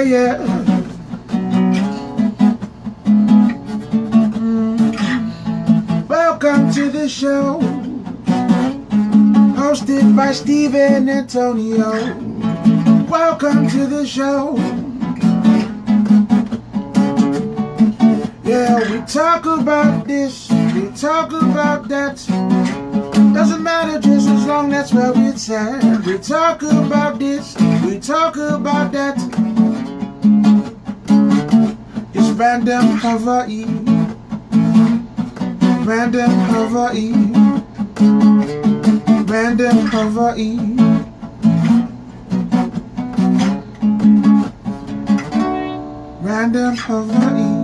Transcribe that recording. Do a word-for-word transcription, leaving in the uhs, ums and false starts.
yeah. Mm. Welcome to the show, hosted by Steven Antonio. Welcome to the show. Yeah, we talk about this, we talk about that. Doesn't matter just as long that's where it's at. We talk about this, we talk about that. It's Random Hawaii, Random Hawaii, Random Hawaii. Random Hawaii.